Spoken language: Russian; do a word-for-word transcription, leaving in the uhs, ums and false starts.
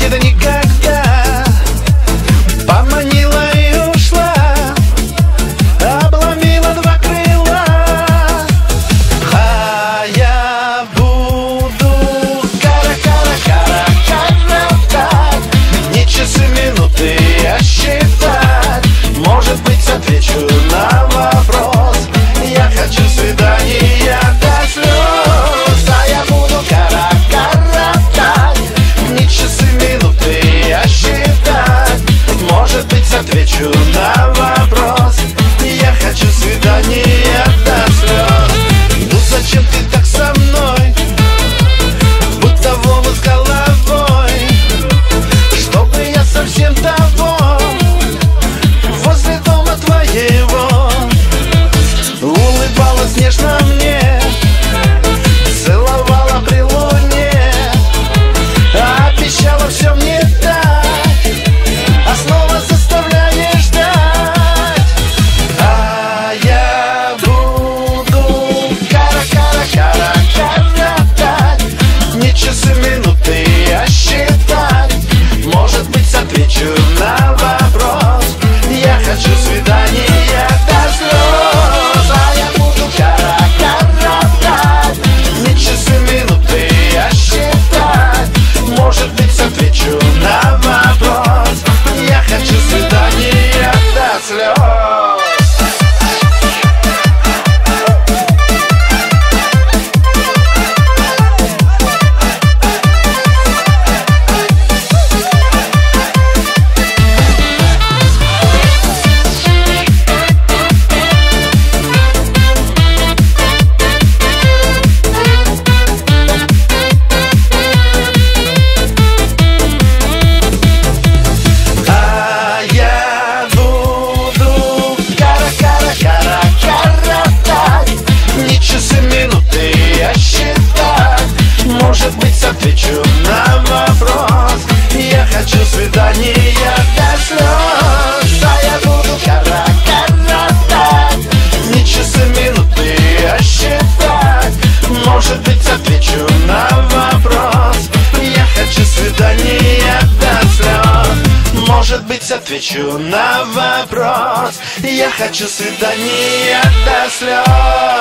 быть это никогда. Поманила и ушла, обломила два крыла. А я буду кара-кара-кара-кара-кать, не часы, минуты, а считать. Может быть, отвечу на вопрос. Я хочу свидания до слез. А я буду кара-кара-кать, не часы, минуты, а считать. Может быть, отвечу на вопрос. Я хочу свидания до слез. Ну зачем ты так со мной, будто волос головой? Чтобы я совсем того возле дома твоего. Улыбалась нежно мне, целовала при луне, обещала все мне дать, а снова заставляешь ждать. А я буду кара-кара-кара-кара-кать, не часы, минуты, а считать. Может быть, отвечу на вопрос. Я хочу свидания до слез. А я буду кара-кара-кать, не часы, минуты, а считать. Может быть, отвечу на вопрос. Я хочу свидания до слез. Может быть, отвечу на вопрос. Я хочу свидания до слез. А я буду кара-кара-кать, не часы, минуты, а считать. Может быть, отвечу на вопрос. Я хочу свидания до слез. Может быть, отвечу на вопрос. Я хочу свидания до слез.